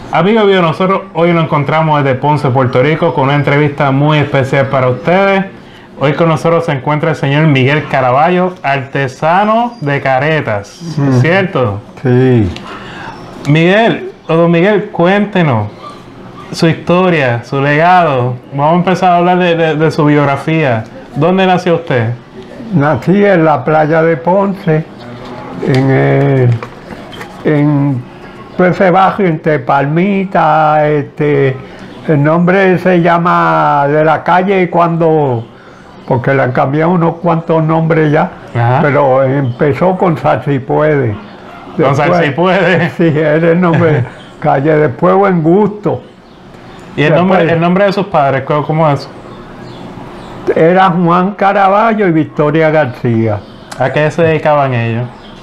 Amigos míos, nosotros hoy nos encontramos desde Ponce, Puerto Rico, con una entrevista muy especial para ustedes. Hoy con nosotros se encuentra el señor Miguel Caraballo, artesano de caretas, ¿cierto? Sí. Miguel, don Miguel, cuéntenos su historia, su legado. Vamos a empezar a hablar de su biografía. ¿Dónde nació usted? Nací en la playa de Ponce, en ese barrio entre Palmita, el nombre se llama de la calle porque le han cambiado unos cuantos nombres ya. Ajá. Pero empezó con Salsipuede. Con Salsipuede. Sí, era el nombre, calle, después Buen Gusto. ¿Y el nombre de sus padres, cómo es? Era Juan Caraballo y Victoria García. ¿A qué se dedicaban ellos?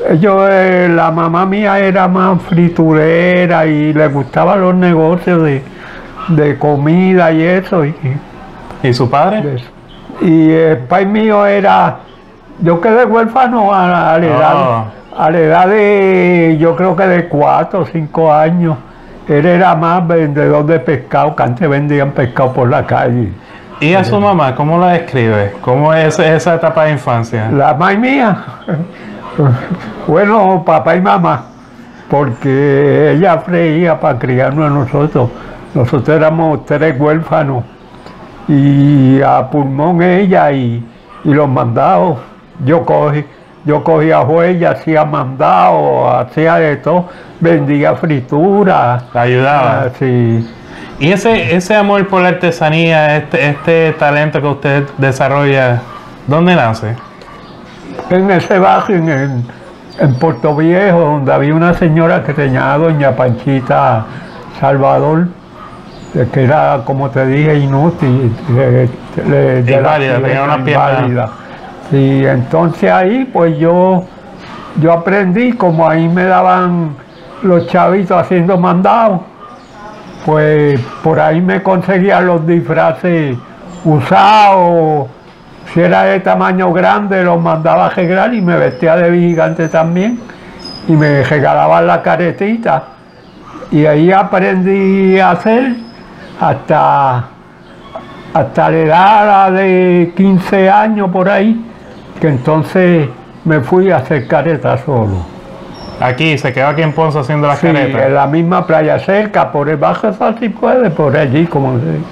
La mamá mía era más friturera y le gustaban los negocios de comida y eso. ¿Y su padre? Y el país mío yo quedé huérfano a la edad de, yo creo que de 4 o 5 años. Él era más vendedor de pescado, que antes vendían pescado por la calle. ¿Y a su mamá, cómo la describe? ¿Cómo es esa etapa de infancia? La mamá mía, bueno, papá y mamá, porque ella freía para criarnos a nosotros. Nosotros éramos 3 huérfanos y a pulmón ella y los mandados. Yo cogía huella, hacía mandados, hacía de todo, vendía fritura. ¿La ayudaba? Sí. ¿Y ese amor por la artesanía, este talento que usted desarrolla, dónde nace? En ese barrio, en Puerto Viejo, donde había una señora que se llamaba doña Panchita Salvador, que era, como te dije, inútil, Inválida, tenía una pierna. Y entonces ahí, pues yo aprendí, como ahí me daban los chavitos haciendo mandados, pues por ahí me conseguían los disfraces usados. Si era de tamaño grande, los mandaba a arreglar y me vestía de vigilante también. Y me regalaban la caretita. Y ahí aprendí a hacer hasta la edad de 15 años por ahí, que entonces me fui a hacer caretas solo. Aquí, se quedó aquí en Ponce haciendo las caretas. Sí, en la misma playa cerca, por el bajo Salsipuede, por allí, como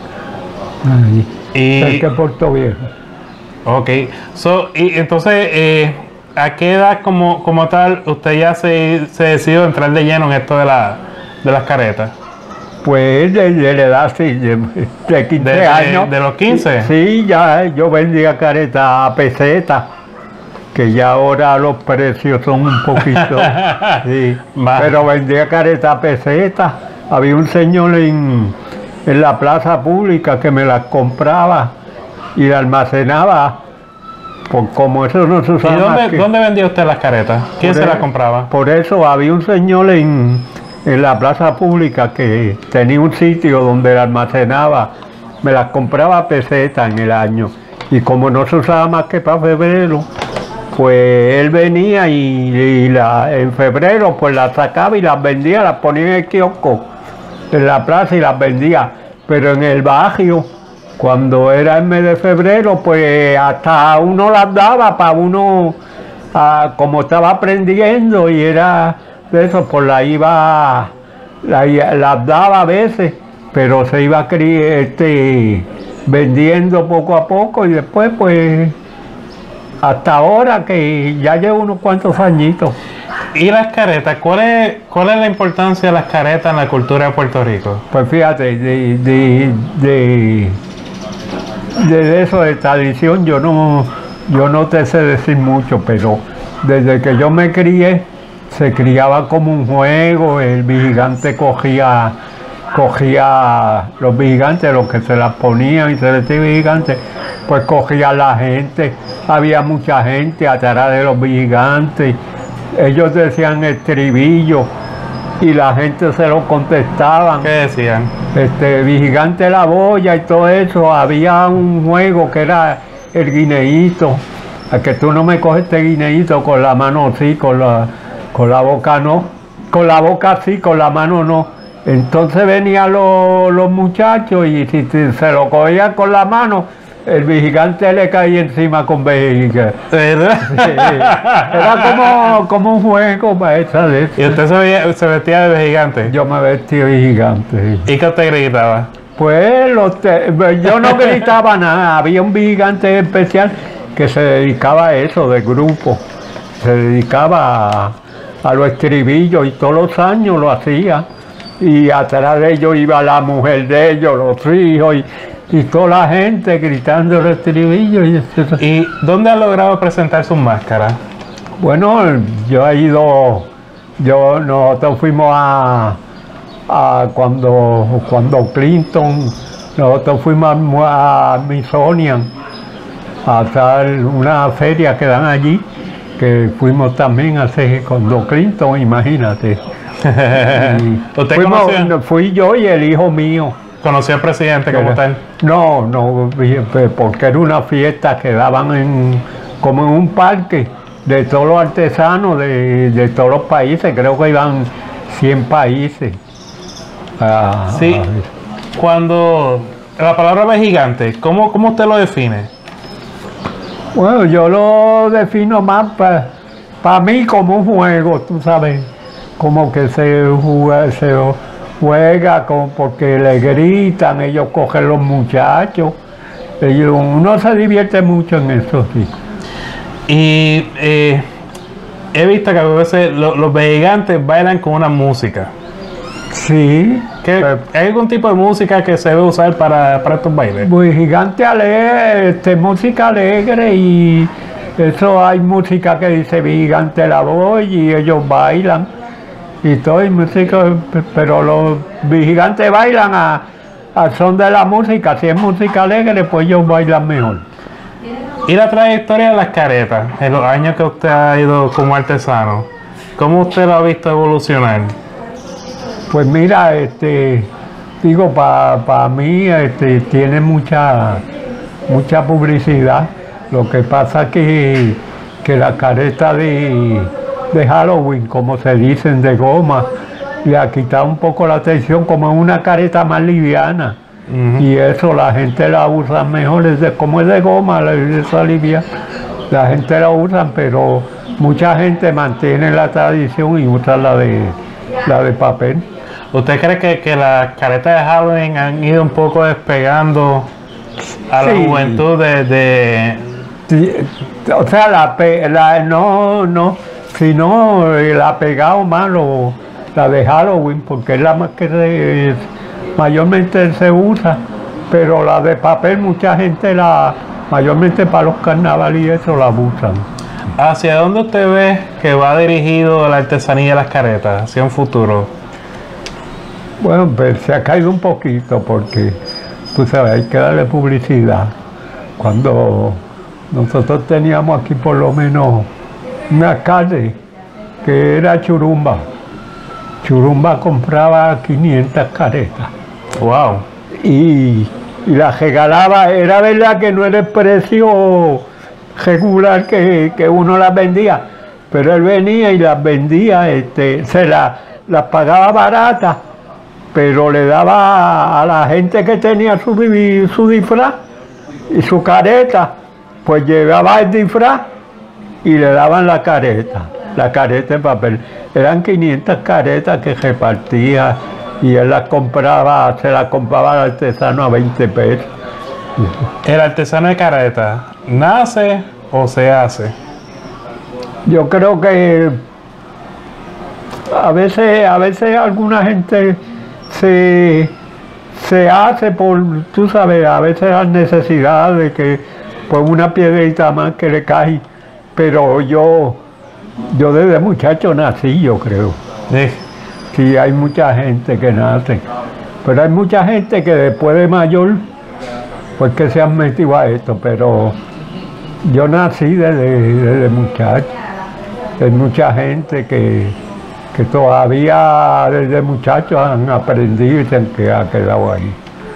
se cerca de Puerto Viejo. Ok, y entonces, ¿a qué edad como tal usted ya se decidió entrar de lleno en esto de las caretas? Pues de la edad, sí, de 15 años. ¿De los 15? Sí, ya yo vendía caretas a peseta, que ya ahora los precios son un poquito, sí, pero vendía caretas a peseta. Había un señor en la plaza pública que me las compraba y la almacenaba, pues como eso no se usaba. ¿Y dónde vendía usted las caretas? ¿Quién se las compraba? Por eso había un señor en la plaza pública que tenía un sitio donde la almacenaba, me las compraba a peseta en el año, y como no se usaba más que para febrero, pues él venía y en febrero pues las sacaba y las vendía, las ponía en el kiosco en la plaza y las vendía. Pero en el barrio, cuando era el mes de febrero, pues hasta uno las daba para uno, como estaba aprendiendo y era de eso, pues las daba a veces, pero se iba vendiendo poco a poco y después pues hasta ahora que ya llevo unos cuantos añitos. ¿Y las caretas? ¿Cuál es la importancia de las caretas en la cultura de Puerto Rico? Pues fíjate, de eso de tradición yo no te sé decir mucho, pero desde que yo me crié, se criaba como un juego. El vigilante cogía los vigilantes, los que se las ponían y se decía vigilante, pues cogía a la gente. Había mucha gente atrás de los vigilantes. Ellos decían estribillo y la gente se lo contestaban. ¿Qué decían? Vigilante la boya y todo eso. Había un juego que era el guineíto, a que tú no me coges este guineíto con la mano así, con la boca no, con la boca sí, con la mano no. Entonces venían los muchachos y si se lo cogían con la mano, el vigilante le caía encima con vejiga. ¿Verdad? Sí, era como un juego para esa de ¿Y usted se vestía de gigante? Yo me vestía de gigante. ¿Y qué usted gritaba? Pues yo no gritaba nada, había un vigilante especial que se dedicaba a eso, de grupo. Se dedicaba a los estribillos y todos los años lo hacía. Y atrás de ellos iba la mujer de ellos, los hijos y toda la gente gritando el estribillo. ¿Y dónde ha logrado presentar sus máscaras? Bueno, yo he ido, nosotros fuimos a cuando Clinton, nosotros fuimos a Smithsonian, a hacer una feria que dan allí, que fuimos también a hacer con Clinton, imagínate. ¿Usted conoció? Fui yo y el hijo mío. ¿Conoció al presidente como tal? No, porque era una fiesta que daban como en un parque de todos los artesanos de todos los países, creo que iban 100 países. Sí, cuando la palabra gigante, ¿cómo usted lo define? Bueno, yo lo defino más para mí como un juego, tú sabes, como que se juega porque le gritan, ellos cogen los muchachos, uno se divierte mucho en eso, sí. Y he visto que a veces los gigantes bailan con una música. Sí. ¿Hay algún tipo de música que se debe usar para estos bailes? Pues gigante alegre, música alegre y eso hay música que dice gigante la voz y ellos bailan y todo y música, pero los gigantes bailan al son de la música, si es música alegre pues ellos bailan mejor. ¿Y la trayectoria de las caretas en los años que usted ha ido como artesano? ¿Cómo usted lo ha visto evolucionar? Pues mira, digo, para mí tiene mucha publicidad. Lo que pasa es que la careta de Halloween, como se dicen, de goma, le ha quitado un poco la atención, como es una careta más liviana. Y eso la gente la usa mejor, como es de goma, esa liviana, la gente la usa, pero mucha gente mantiene la tradición y usa la de papel. ¿Usted cree que las caretas de Halloween han ido un poco despegando a la juventud Sí, o sea, sino la ha pegado más la de Halloween, porque es la más que mayormente se usa, pero la de papel mucha gente mayormente para los carnavales y eso la usan. ¿Hacia dónde usted ve que va dirigido la artesanía de las caretas, hacia un futuro? Bueno, pues se ha caído un poquito porque, tú sabes, hay que darle publicidad. Cuando nosotros teníamos aquí por lo menos un alcalde que era Churumba. Churumba compraba 500 caretas. ¡Wow! Y las regalaba, era verdad que no era el precio regular que uno las vendía, pero él venía y las vendía, las pagaba baratas, pero le daba a la gente que tenía su disfraz y su careta, pues llevaba el disfraz y le daban la careta de papel. Eran 500 caretas que repartía y él se las compraba al artesano a 20 pesos. ¿El artesano de caretas nace o se hace? Yo creo que a veces alguna gente se hace por, tú sabes, a veces la necesidad de que pues una piedrita más que le cae, pero yo desde muchacho nací, yo creo. Sí. Sí, hay mucha gente que nace, pero hay mucha gente que después de mayor, pues que se han metido a esto, pero yo nací desde muchacho. Hay mucha gente que todavía desde muchachos han aprendido y se han quedado ahí.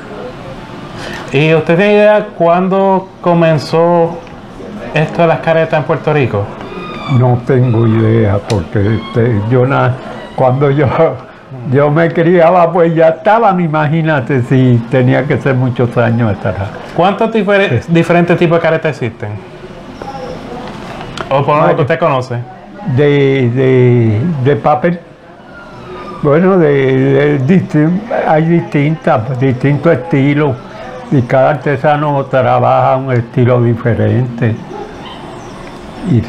¿Y usted tiene idea cuándo comenzó esto de las caretas en Puerto Rico? No tengo idea, porque cuando yo Yo me criaba, pues ya estaban, imagínate si tenía que ser muchos años atrás. ¿Cuántos diferentes tipos de caretas existen? O por lo que usted conoce. De papel. Bueno, hay distintos estilos y cada artesano trabaja un estilo diferente y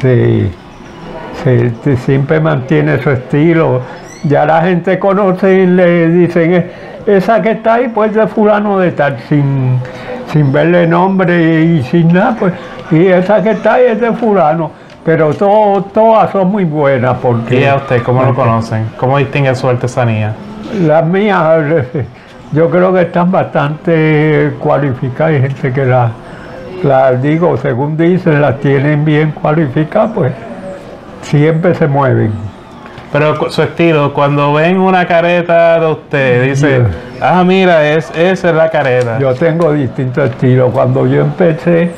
siempre mantiene su estilo. Ya la gente conoce y le dicen, esa que está ahí pues de fulano de tal, sin verle nombre y sin nada, pues, y esa que está ahí es de fulano. Pero todas son muy buenas porque... ¿Y a usted cómo lo conocen? ¿Cómo distingue su artesanía? Las mías, yo creo que están bastante cualificadas. Hay gente que las digo, según dicen, las tienen bien cualificadas, pues siempre se mueven. Pero su estilo, cuando ven una careta de usted, dice, ah, mira, esa es la careta. Yo tengo distintos estilos. Cuando yo empecé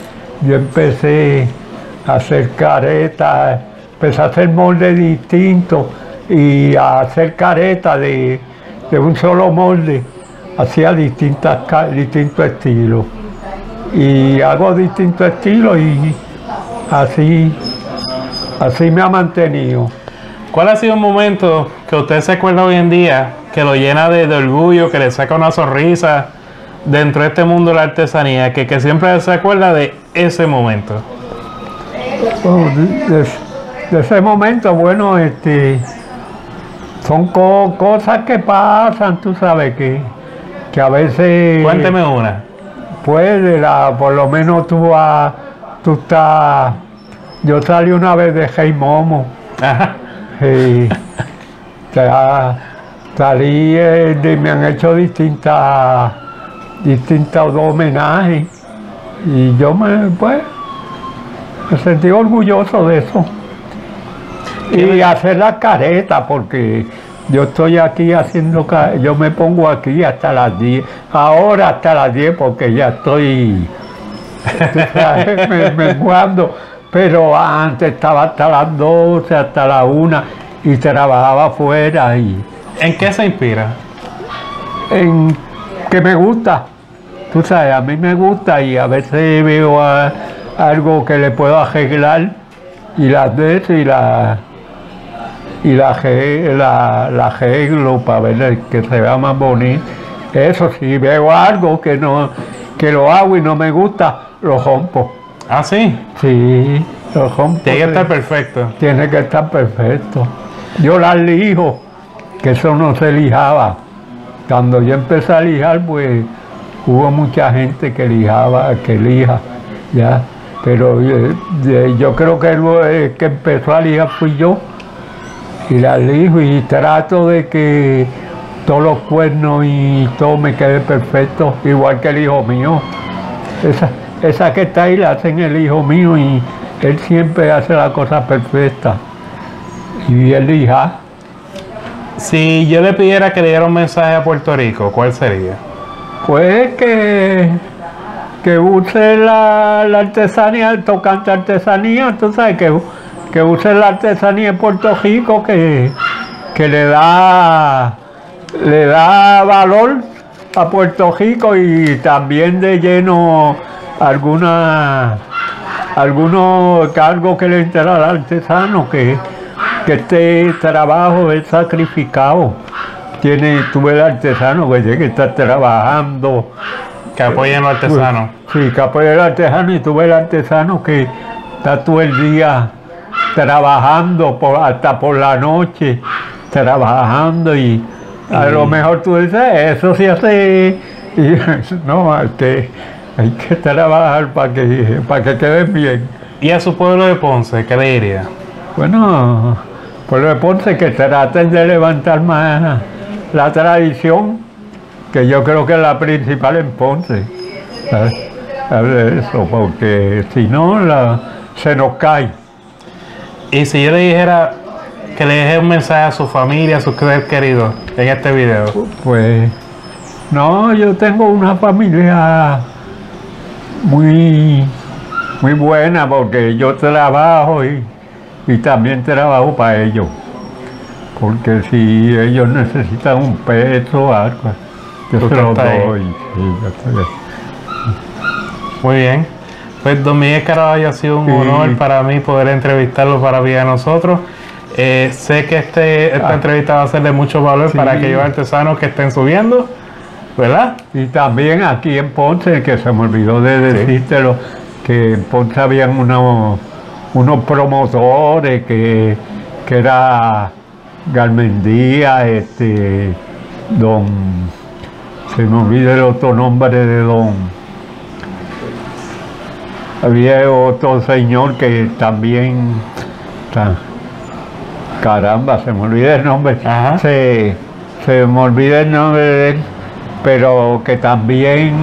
a hacer caretas, empecé a hacer moldes distintos y a hacer caretas de un solo molde. Hacía distintos estilos. Y hago distintos estilos y así me ha mantenido. ¿Cuál ha sido un momento que usted se acuerda hoy en día que lo llena de orgullo, que le saca una sonrisa dentro de este mundo de la artesanía, que siempre se acuerda de ese momento? Bueno, de ese momento, bueno, son cosas que pasan, tú sabes, que a veces... Cuénteme una. Pues, por lo menos tú estás... Yo salí una vez de Hey Momo. Ajá. Y salí, me han hecho distintos homenajes y yo me sentí orgulloso de eso. Y hacer las caretas, porque yo estoy aquí haciendo, yo me pongo aquí hasta las 10, ahora hasta las 10 porque ya estoy menguando. Pero antes estaba hasta las 12, hasta las 1 y trabajaba afuera. ¿En qué se inspira? En que me gusta. Tú sabes, a mí me gusta y a veces veo algo que le puedo arreglar y las veces la arreglo para ver que se vea más bonito. Eso sí, veo algo que lo hago y no me gusta, lo rompo. ¿Ah, sí? Sí, lo rompo. Tiene que estar perfecto. Tiene que estar perfecto. Yo las lijo, que eso no se lijaba. Cuando yo empecé a lijar, pues hubo mucha gente que lija, ya. Pero yo creo que el que empezó a lijar fui yo. Y las lijo y trato de que todos los cuernos y todo me quede perfecto, igual que el hijo mío. Esa que está ahí la hacen el hijo mío y él siempre hace la cosa perfecta. Y él lija. Si yo le pidiera que le diera un mensaje a Puerto Rico, ¿cuál sería? Pues que use la artesanía, el tocante artesanía, tú sabes, que use la artesanía de Puerto Rico, que le da valor a Puerto Rico y también de lleno algunos cargos que le entera al artesano, que este trabajo es sacrificado. Tú ves el artesano que está trabajando. Que apoyen al artesano. Sí, que apoyen al artesano y tú ves el artesano que está todo el día trabajando hasta por la noche, trabajando y a lo mejor tú dices, eso se hace, y no, hay que trabajar para que queden bien. ¿Y a su pueblo de Ponce, qué le diría? Bueno, pueblo de Ponce, que traten de levantar más la tradición, que yo creo que es la principal en Ponce, ¿sabes? Eso, porque si no, se nos cae. Y si yo le dijera que le deje un mensaje a su familia, a sus seres queridos en este video. Pues, no, yo tengo una familia muy buena porque yo trabajo y también trabajo para ellos. porque si ellos necesitan un peso o algo, yo se los doy. Sí, yo se los... Muy bien. Pues don Miguel Caraballo, ha sido un honor para mí poder entrevistarlo para Vida de Nosotros. Sé que esta entrevista va a ser de mucho valor para aquellos artesanos que estén subiendo, ¿verdad? Y también aquí en Ponce, que se me olvidó de decírtelo, que en Ponce habían unos promotores que era Garmendía, se me olvida el otro nombre de había otro señor que también, caramba, se me olvida el nombre, se me olvida el nombre de él, pero que también,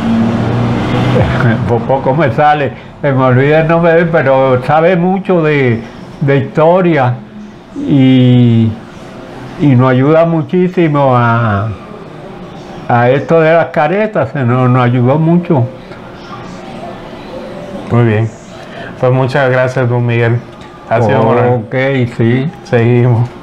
por poco me sale, se me olvida el nombre de él, pero sabe mucho de historia y nos ayuda muchísimo a esto de las caretas, nos ayudó mucho. Muy bien. Pues muchas gracias, don Miguel. Ha sido un honor. Ok, sí. Seguimos.